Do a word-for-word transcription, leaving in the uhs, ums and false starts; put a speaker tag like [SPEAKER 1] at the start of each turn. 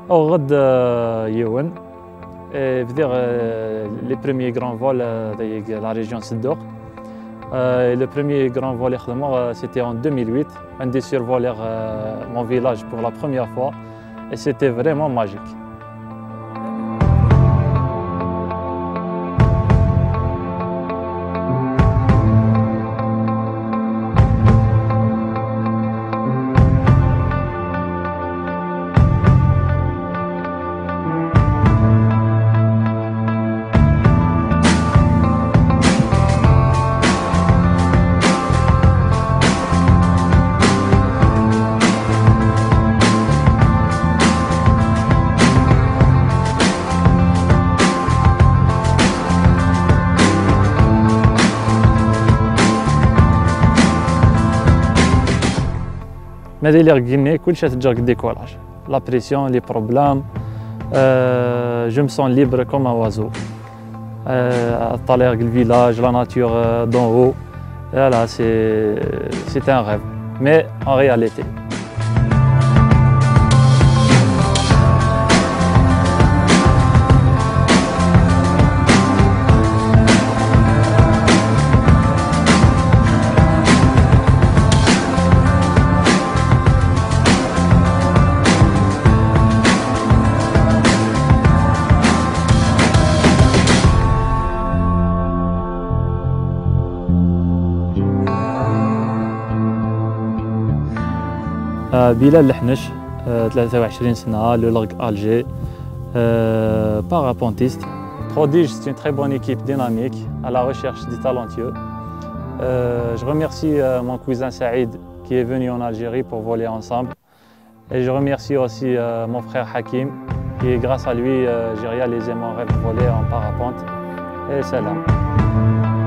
[SPEAKER 1] Au غد يون dire les premiers grands vols de la région Siddouk. Le premier grand vol c'était en deux mille huit, un des survoleurs mon village pour la première fois et c'était vraiment magique. Mais il y a Guinée, tout le monde décollage. La pression, les problèmes, euh, je me sens libre comme un oiseau. Euh, à travers le village, la nature euh, d'en haut, voilà, c'est un rêve, mais en réalité. بلال الحنش ثلاثة وعشرين سنة le Largue Alger euh, parapentiste. Prodige, c'est une très bonne équipe dynamique à la recherche des talentueux. Euh, je remercie euh, mon cousin Saïd qui est venu en Algérie pour voler ensemble. Et je remercie aussi euh, mon frère Hakim qui grâce à lui euh, j'ai réalisé mon rêve de voler en parapente. Et salam.